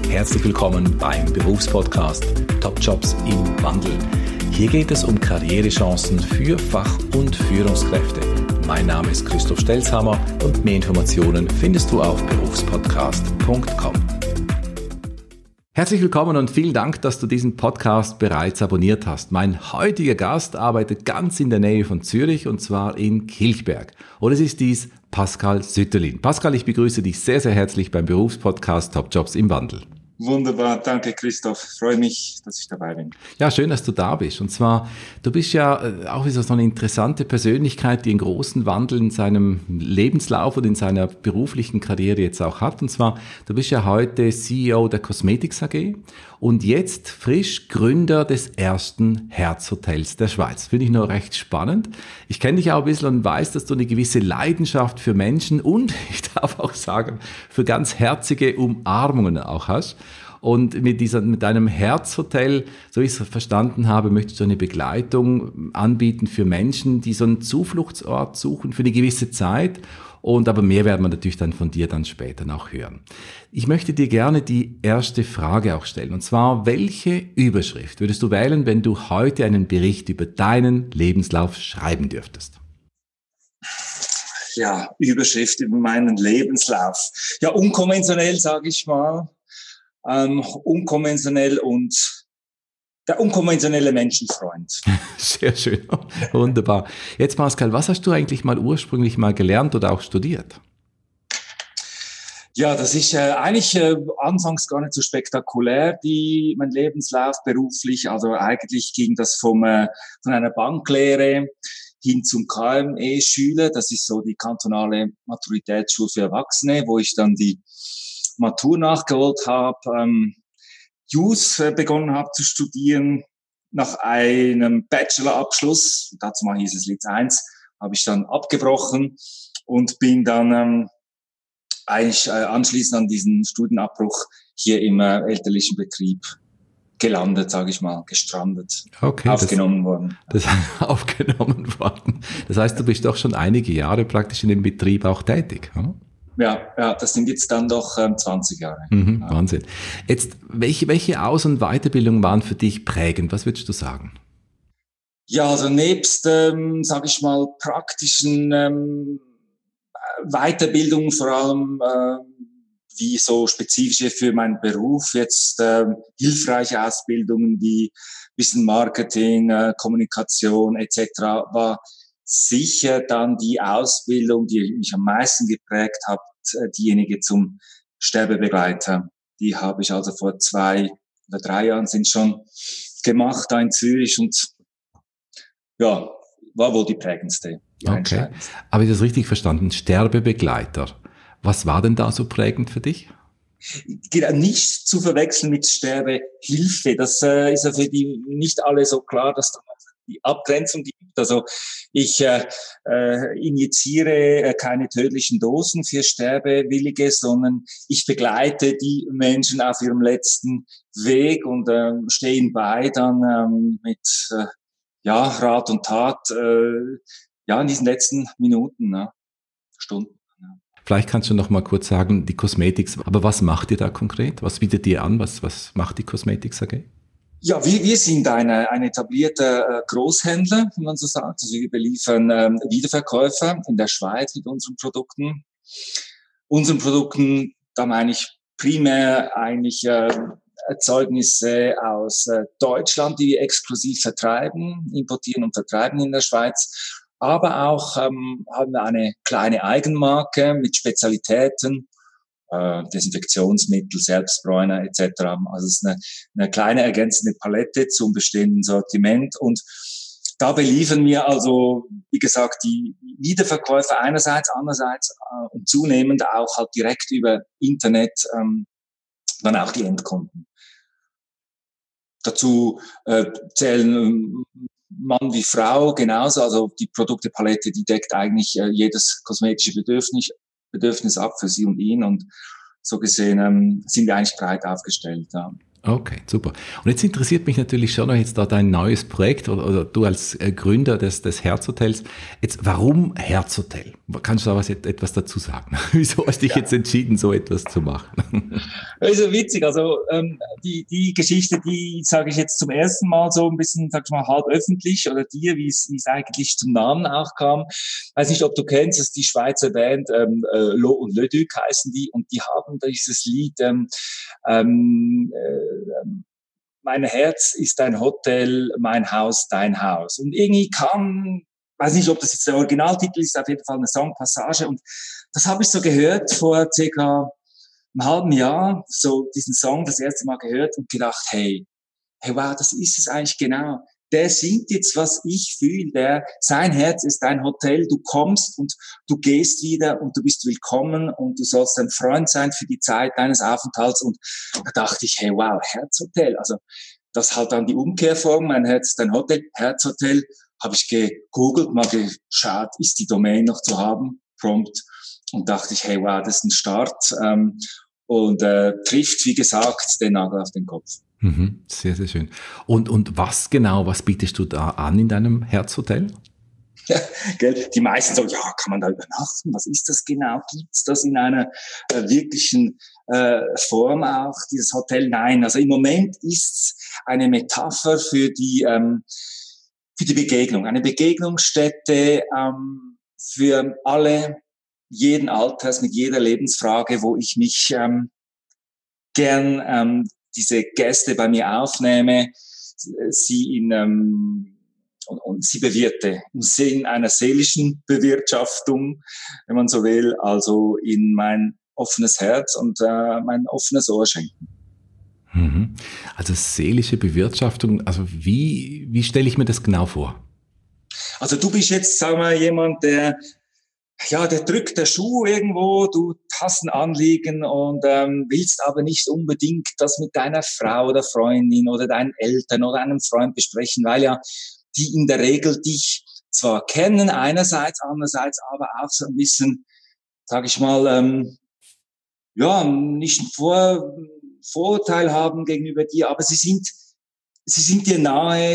Herzlich willkommen beim Berufspodcast Top Jobs im Wandel. Hier geht es um Karrierechancen für Fach- und Führungskräfte. Mein Name ist Christoph Stelzhammer und mehr Informationen findest du auf berufspodcast.com. Herzlich willkommen und vielen Dank, dass du diesen Podcast bereits abonniert hast. Mein heutiger Gast arbeitet ganz in der Nähe von Zürich und zwar in Kilchberg. Und es ist dies Pascal Sütterlin. Pascal, ich begrüße dich sehr, sehr herzlich beim Berufspodcast Top Jobs im Wandel. Wunderbar, danke Christoph. Freue mich, dass ich dabei bin. Ja, schön, dass du da bist. Und zwar, du bist ja auch wieder so eine interessante Persönlichkeit, die einen großen Wandel in seinem Lebenslauf und in seiner beruflichen Karriere jetzt auch hat. Und zwar, du bist ja heute CEO der Cosmetics AG und jetzt frisch Gründer des ersten Herzhotels der Schweiz. Finde ich noch recht spannend. Ich kenne dich auch ein bisschen und weiß, dass du eine gewisse Leidenschaft für Menschen und, ich darf auch sagen, für ganz herzige Umarmungen auch hast. Und mit deinem Herzhotel, so ich es verstanden habe, möchtest du eine Begleitung anbieten für Menschen, die so einen Zufluchtsort suchen für eine gewisse Zeit. Aber mehr werden wir natürlich dann von dir dann später noch hören. Ich möchte dir gerne die erste Frage auch stellen. Und zwar, welche Überschrift würdest du wählen, wenn du heute einen Bericht über deinen Lebenslauf schreiben dürftest? Ja, Überschrift über meinen Lebenslauf. Ja, unkonventionell, sage ich mal. Unkonventionell und der unkonventionelle Menschenfreund. Sehr schön, wunderbar. Jetzt Pascal, was hast du eigentlich ursprünglich gelernt oder auch studiert? Ja, das ist eigentlich anfangs gar nicht so spektakulär, mein Lebenslauf beruflich. Also eigentlich ging das von einer Banklehre hin zum KME-Schüler. Das ist so die kantonale Maturitätsschule für Erwachsene, wo ich dann die Matur nachgeholt habe, Jus begonnen habe zu studieren. Nach einem Bachelorabschluss, dazu mal hieß es Liz 1, habe ich dann abgebrochen und bin dann anschließend an diesen Studienabbruch hier im elterlichen Betrieb gelandet, sage ich mal, gestrandet, okay, aufgenommen worden. Aufgenommen worden. Das heißt, du bist doch schon einige Jahre praktisch in dem Betrieb auch tätig, oder? Ja, das sind jetzt dann doch 20 Jahre. Mhm, ja. Wahnsinn. Jetzt, welche Aus- und Weiterbildungen waren für dich prägend? Was würdest du sagen? Ja, also nebst, sage ich mal, praktischen Weiterbildungen, vor allem wie so spezifische für meinen Beruf, jetzt hilfreiche Ausbildungen wie bisschen Marketing, Kommunikation etc. war sicher dann die Ausbildung, die mich am meisten geprägt hat, diejenige zum Sterbebegleiter. Die habe ich also vor 2 oder 3 Jahren sind schon gemacht da in Zürich und ja, war wohl die prägendste. Okay, habe ich das richtig verstanden? Sterbebegleiter. Was war denn da so prägend für dich? Nicht zu verwechseln mit Sterbehilfe. Das ist ja für die nicht alle so klar, dass da die Abgrenzung gibt. Also ich injiziere keine tödlichen Dosen für Sterbewillige, sondern ich begleite die Menschen auf ihrem letzten Weg und stehe ihnen bei dann mit Rat und Tat in diesen letzten Minuten, Stunden. Vielleicht kannst du noch mal kurz sagen, die Cosmetics, aber was macht ihr da konkret? Was bietet ihr an? Was macht die Cosmetics AG? Ja, wir sind ein etablierter Großhändler, wie man so sagt. Also wir beliefern Wiederverkäufer in der Schweiz mit unseren Produkten. Da meine ich primär eigentlich Erzeugnisse aus Deutschland, die wir exklusiv importieren und vertreiben in der Schweiz. Aber auch haben wir eine kleine Eigenmarke mit Spezialitäten, Desinfektionsmittel, Selbstbräuner etc. Also es ist eine kleine ergänzende Palette zum bestehenden Sortiment und da beliefern wir also, wie gesagt, die Wiederverkäufer einerseits, andererseits und zunehmend auch halt direkt über Internet dann auch die Endkunden. Dazu zählen Mann wie Frau genauso, also die Produktepalette, die deckt eigentlich jedes kosmetische Bedürfnis ab für sie und ihn und so gesehen sind wir eigentlich breit aufgestellt. Ja. Okay, super. Und jetzt interessiert mich natürlich schon noch jetzt da dein neues Projekt oder du als Gründer des Herzhotels. Jetzt, warum Herzhotel? Kannst du da etwas dazu sagen? Wieso hast du dich jetzt entschieden, so etwas zu machen? Also witzig, also die Geschichte, die sage ich jetzt zum ersten Mal so ein bisschen, sag ich mal, halb öffentlich oder dir, wie es eigentlich zum Namen auch kam. Weiß nicht, ob du kennst, das ist die Schweizer Band Lo und Le Duc heißen die und die haben dieses Lied mein Herz ist dein Hotel, mein Haus dein Haus. Und irgendwie kam, weiß nicht, ob das jetzt der Originaltitel ist, auf jeden Fall eine Songpassage und das habe ich so gehört vor circa einem halben Jahr, so diesen Song das erste Mal gehört und gedacht, hey, wow, das ist es eigentlich genau. Der singt jetzt, was ich fühle. Sein Herz ist dein Hotel. Du kommst und du gehst wieder und du bist willkommen und du sollst ein Freund sein für die Zeit deines Aufenthalts. Und da dachte ich, hey, wow, Herzhotel. Also das halt dann die Umkehrform. Mein Herz ist dein Hotel. Herzhotel. Habe ich gegoogelt, mal geschaut, ist die Domain noch zu haben? Prompt. Und dachte ich, hey, wow, das ist ein Start. Und trifft, wie gesagt, den Nagel auf den Kopf. Mhm, sehr, sehr schön. Und was bietest du da an in deinem Herzhotel? Ja, gell? Die meisten sagen, ja, kann man da übernachten? Was ist das genau? Gibt's das in einer wirklichen Form auch, dieses Hotel? Nein, also im Moment ist's eine Metapher für die Begegnung, eine Begegnungsstätte für alle, jeden Alters, mit jeder Lebensfrage, wo ich mich gern diese Gäste bei mir aufnehme, sie und sie bewirte im Sinn einer seelischen Bewirtschaftung, wenn man so will, also in mein offenes Herz und mein offenes Ohr schenken. Mhm. Also seelische Bewirtschaftung, also wie stelle ich mir das genau vor? Also du bist jetzt, sagen wir, jemand, der drückt der Schuh irgendwo, du hast ein Anliegen und willst aber nicht unbedingt das mit deiner Frau oder Freundin oder deinen Eltern oder einem Freund besprechen, weil ja die in der Regel dich zwar kennen einerseits, andererseits aber auch so ein bisschen, sag ich mal, nicht ein Vorurteil haben gegenüber dir, aber sie sind dir nahe,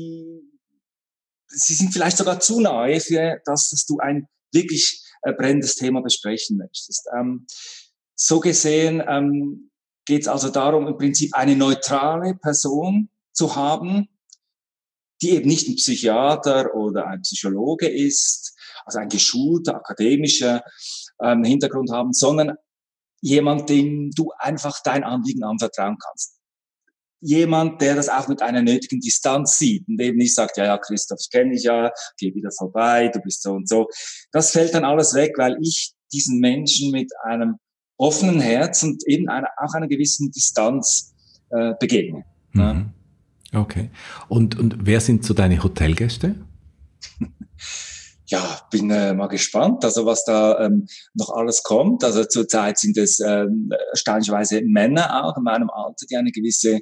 sie sind vielleicht sogar zu nahe für das, dass du ein wirklich brennendes Thema besprechen möchtest. So gesehen geht es also darum, im Prinzip eine neutrale Person zu haben, die eben nicht ein Psychiater oder ein Psychologe ist, also ein geschulter akademischer Hintergrund haben, sondern jemand, dem du einfach dein Anliegen anvertrauen kannst. Jemand, der das auch mit einer nötigen Distanz sieht und eben nicht sagt, ja, Christoph, ich kenne dich ja, geh wieder vorbei, du bist so und so. Das fällt dann alles weg, weil ich diesen Menschen mit einem offenen Herz und eben auch einer gewissen Distanz begegne. Mhm. Okay. Und wer sind so deine Hotelgäste? Ja, bin mal gespannt, also was da noch alles kommt. Also zurzeit sind es erstaunlicherweise Männer auch in meinem Alter, die eine gewisse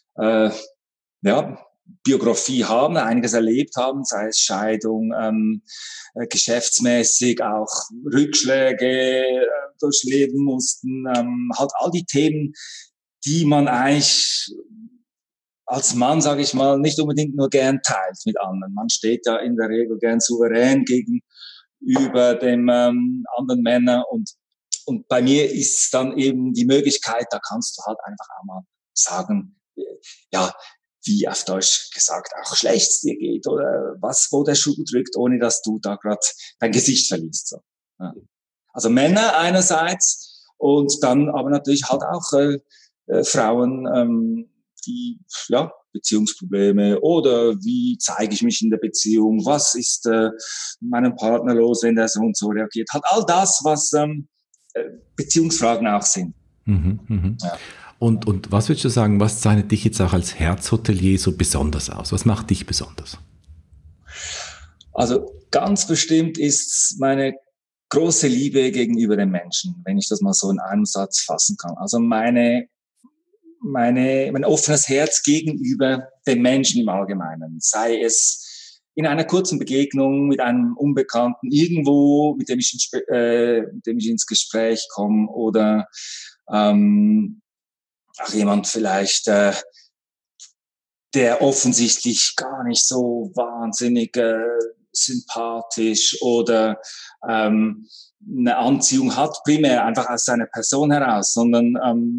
Biografie haben, einiges erlebt haben, sei es Scheidung, geschäftsmäßig auch Rückschläge durchleben mussten, halt all die Themen, die man eigentlich als Mann, sage ich mal, nicht unbedingt nur gern teilt mit anderen. Man steht ja in der Regel gern souverän gegenüber dem anderen Männer und bei mir ist dann eben die Möglichkeit, da kannst du halt einfach auch mal sagen, ja, wie auf Deutsch gesagt, auch schlecht es dir geht oder wo der Schuh drückt, ohne dass du da gerade dein Gesicht verlierst. So. Ja. Also Männer einerseits und dann aber natürlich halt auch Frauen, die Beziehungsprobleme oder wie zeige ich mich in der Beziehung, was ist meinem Partner los, wenn der so und so reagiert. Halt all das, was Beziehungsfragen auch sind. Mhm, mhm. Ja. Und was würdest du sagen, was zeichnet dich jetzt auch als Herzhotelier so besonders aus? Was macht dich besonders? Also ganz bestimmt ist meine große Liebe gegenüber den Menschen, wenn ich das mal so in einem Satz fassen kann. Also mein offenes Herz gegenüber den Menschen im Allgemeinen, sei es in einer kurzen Begegnung mit einem Unbekannten irgendwo, mit dem ich ins Gespräch komme oder auch jemand vielleicht, der offensichtlich gar nicht so wahnsinnig sympathisch oder eine Anziehung hat, primär einfach aus seiner Person heraus, sondern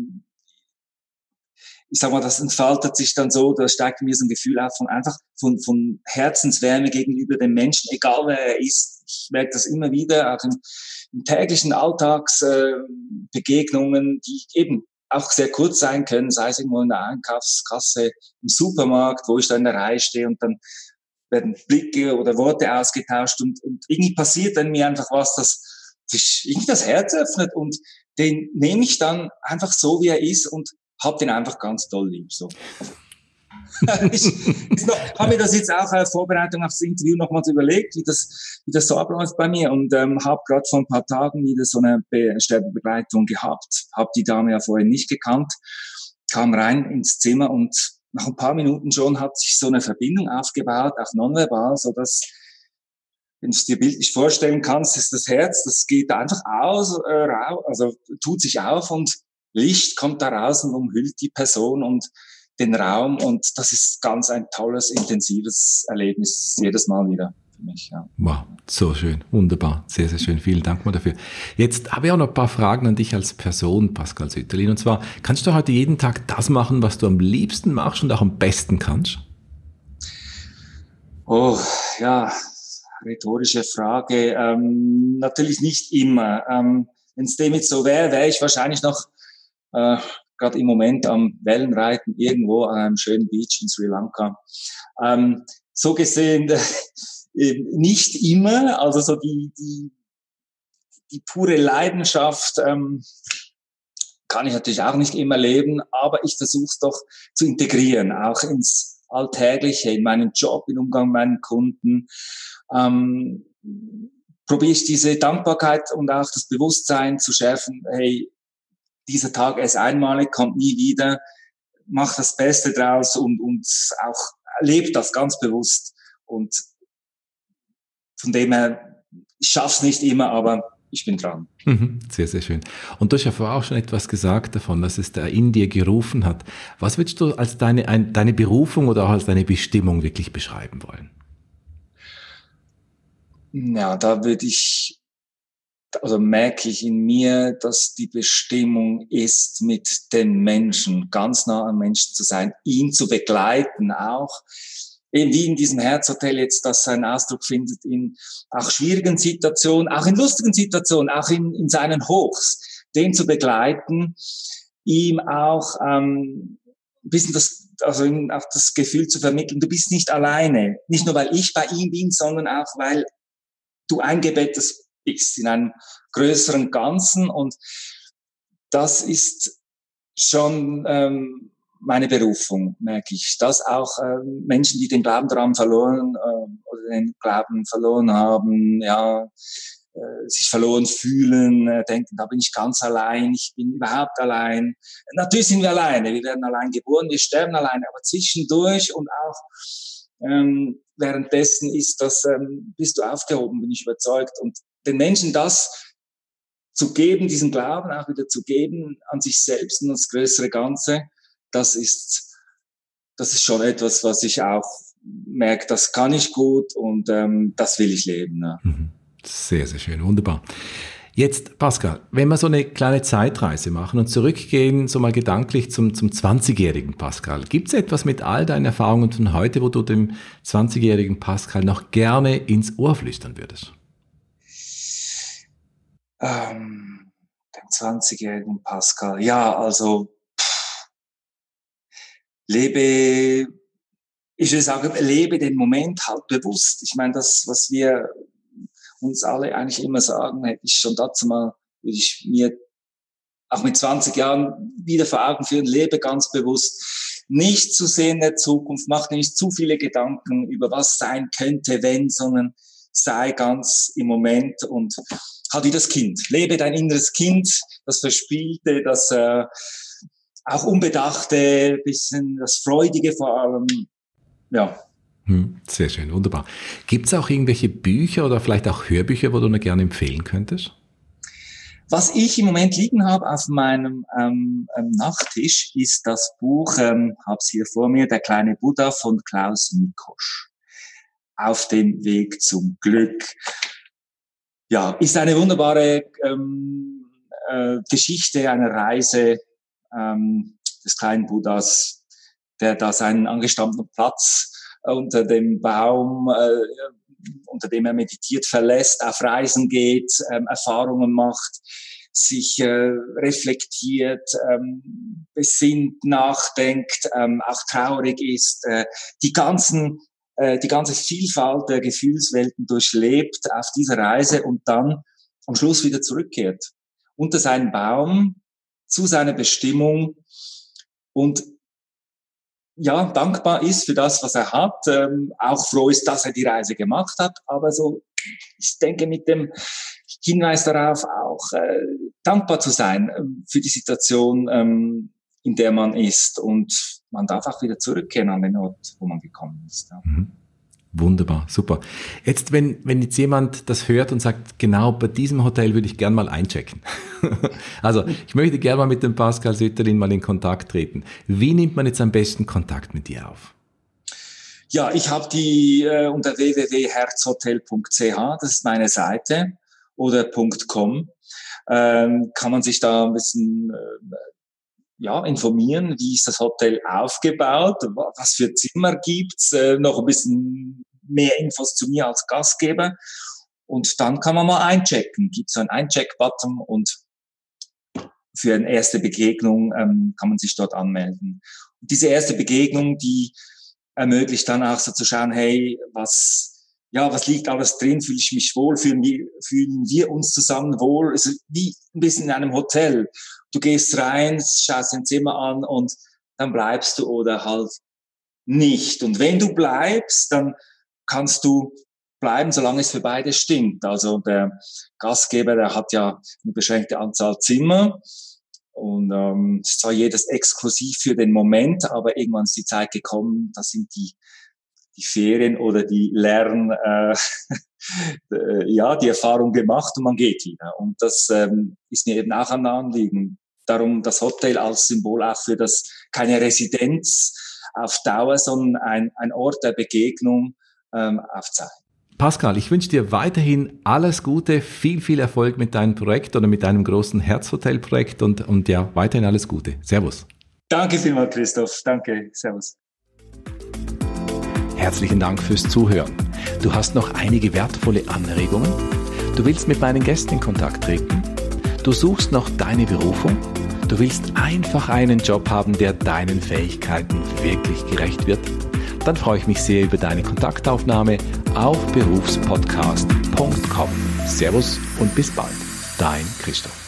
ich sag mal, das entfaltet sich dann so, da steigt mir so ein Gefühl auf von Herzenswärme gegenüber dem Menschen, egal wer er ist. Ich merke das immer wieder, auch in täglichen Alltagsbegegnungen, die eben auch sehr kurz sein können, sei es irgendwo in der Einkaufskasse, im Supermarkt, wo ich da in der Reihe stehe und dann werden Blicke oder Worte ausgetauscht und irgendwie passiert dann mir einfach was, das sich irgendwie das Herz öffnet und den nehme ich dann einfach so, wie er ist und hab den einfach ganz toll lieb. So. Ich habe mir das jetzt auch als Vorbereitung auf das Interview nochmals überlegt, wie das so abläuft bei mir und habe gerade vor ein paar Tagen wieder so eine Sterbebegleitung gehabt. Habe die Dame ja vorher nicht gekannt, kam rein ins Zimmer und nach ein paar Minuten schon hat sich so eine Verbindung aufgebaut, auch nonverbal, so dass, wenn du es dir bildlich vorstellen kannst, ist das Herz, das geht einfach aus, also tut sich auf und Licht kommt da raus und umhüllt die Person und den Raum und das ist ganz ein tolles, intensives Erlebnis jedes Mal wieder für mich. Ja. Wow, so schön, wunderbar, sehr, sehr schön. Vielen Dank mal dafür. Jetzt habe ich auch noch ein paar Fragen an dich als Person, Pascal Sütterlin. Und zwar, kannst du heute jeden Tag das machen, was du am liebsten machst und auch am besten kannst? Oh, ja, rhetorische Frage. Natürlich nicht immer. Wenn es dem jetzt so wäre, wäre ich wahrscheinlich noch gerade im Moment am Wellenreiten irgendwo an einem schönen Beach in Sri Lanka. So gesehen nicht immer, also so die pure Leidenschaft kann ich natürlich auch nicht immer leben, aber ich versuche es doch zu integrieren, auch ins Alltägliche, in meinen Job, in Umgang mit meinen Kunden. Probiere ich diese Dankbarkeit und auch das Bewusstsein zu schärfen, hey, dieser Tag ist einmalig, kommt nie wieder, mach das Beste draus und auch lebt das ganz bewusst. Und von dem her, ich schaff's nicht immer, aber ich bin dran. Sehr, sehr schön. Und du hast ja vorher auch schon etwas gesagt davon, dass es da in dir gerufen hat. Was würdest du als deine Berufung oder auch als deine Bestimmung wirklich beschreiben wollen? Ja, da merke ich in mir, dass die Bestimmung ist, mit den Menschen, ganz nah am Menschen zu sein, ihn zu begleiten auch. Eben wie in diesem Herzhotel jetzt, das seinen Ausdruck findet in auch schwierigen Situationen, auch in lustigen Situationen, auch in seinen Hochs, den zu begleiten, ihm auch ein bisschen auch das Gefühl zu vermitteln, du bist nicht alleine. Nicht nur, weil ich bei ihm bin, sondern auch, weil du eingebettet bist in einem größeren Ganzen und das ist schon meine Berufung, merke ich. Dass auch Menschen, die den Glauben daran verloren oder den Glauben verloren haben, ja, sich verloren fühlen, denken, da bin ich ganz allein, ich bin überhaupt allein. Natürlich sind wir alleine, wir werden allein geboren, wir sterben alleine, aber zwischendurch und auch währenddessen bist du aufgehoben, bin ich überzeugt. Und den Menschen das zu geben, diesen Glauben auch wieder zu geben an sich selbst und das größere Ganze, das ist schon etwas, was ich auch merke, das kann ich gut und das will ich leben. Ja. Sehr, sehr schön, wunderbar. Jetzt, Pascal, wenn wir so eine kleine Zeitreise machen und zurückgehen, so mal gedanklich zum 20-jährigen Pascal, gibt es etwas mit all deinen Erfahrungen von heute, wo du dem 20-jährigen Pascal noch gerne ins Ohr flüstern würdest? Dem 20-jährigen Pascal, ja, also lebe den Moment halt bewusst. Ich meine, das, was wir uns alle eigentlich immer sagen, hätte ich schon dazu mal, würde ich mir auch mit 20 Jahren wieder vor Augen führen, lebe ganz bewusst. Nicht zu sehen in der Zukunft, mach nicht zu viele Gedanken über was sein könnte, wenn, sondern sei ganz im Moment und halt wie das Kind. Lebe dein inneres Kind, das Verspielte, das auch Unbedachte, bisschen das Freudige vor allem, ja. Sehr schön, wunderbar. Gibt es auch irgendwelche Bücher oder vielleicht auch Hörbücher, wo du mir gerne empfehlen könntest? Was ich im Moment liegen habe auf meinem Nachttisch, ist das Buch, habe es hier vor mir, Der kleine Buddha von Klaus Mikosch. Auf dem Weg zum Glück. Ja, ist eine wunderbare Geschichte, eine Reise des kleinen Buddhas, der da seinen angestammten Platz unter dem Baum, unter dem er meditiert, verlässt, auf Reisen geht, Erfahrungen macht, sich reflektiert, besinnt, nachdenkt, auch traurig ist, die ganze Vielfalt der Gefühlswelten durchlebt auf dieser Reise und dann am Schluss wieder zurückkehrt. Unter seinen Baum, zu seiner Bestimmung und ja, dankbar ist für das, was er hat, auch froh ist, dass er die Reise gemacht hat, aber so, ich denke mit dem Hinweis darauf auch dankbar zu sein für die Situation, in der man ist und man darf auch wieder zurückkehren an den Ort, wo man gekommen ist. Ja. Wunderbar, super. Jetzt, wenn jetzt jemand das hört und sagt, genau bei diesem Hotel würde ich gern mal einchecken. Also, ich möchte gerne mal mit dem Pascal Sütterlin mal in Kontakt treten. Wie nimmt man jetzt am besten Kontakt mit dir auf? Ja, ich habe die unter www.herzhotel.ch, das ist meine Seite, oder .com, kann man sich da ein bisschen informieren, wie ist das Hotel aufgebaut, was für Zimmer gibt's, noch ein bisschen mehr Infos zu mir als Gastgeber und dann kann man mal einchecken, gibt so einen Eincheck-Button und für eine erste Begegnung kann man sich dort anmelden. Und diese erste Begegnung, die ermöglicht dann auch so zu schauen, hey, was liegt alles drin, fühle ich mich wohl, fühlen wir uns zusammen wohl, es ist wie ein bisschen in einem Hotel. Du gehst rein, schaust dein Zimmer an und dann bleibst du oder halt nicht. Und wenn du bleibst, dann kannst du bleiben, solange es für beide stimmt. Also der Gastgeber, der hat ja eine beschränkte Anzahl Zimmer und es ist zwar jedes exklusiv für den Moment, aber irgendwann ist die Zeit gekommen, da sind die Ferien oder die die Erfahrung gemacht und man geht wieder. Und das ist mir eben auch ein Anliegen. Darum das Hotel als Symbol auch für das, keine Residenz auf Dauer, sondern ein Ort der Begegnung auf Zeit. Pascal, ich wünsche dir weiterhin alles Gute, viel, viel Erfolg mit deinem Projekt oder mit deinem großen Herzhotel-Projekt und ja, weiterhin alles Gute. Servus. Danke vielmals, Christoph. Danke. Servus. Herzlichen Dank fürs Zuhören. Du hast noch einige wertvolle Anregungen? Du willst mit meinen Gästen in Kontakt treten? Du suchst noch deine Berufung? Du willst einfach einen Job haben, der deinen Fähigkeiten wirklich gerecht wird? Dann freue ich mich sehr über deine Kontaktaufnahme auf berufspodcast.com. Servus und bis bald. Dein Christoph.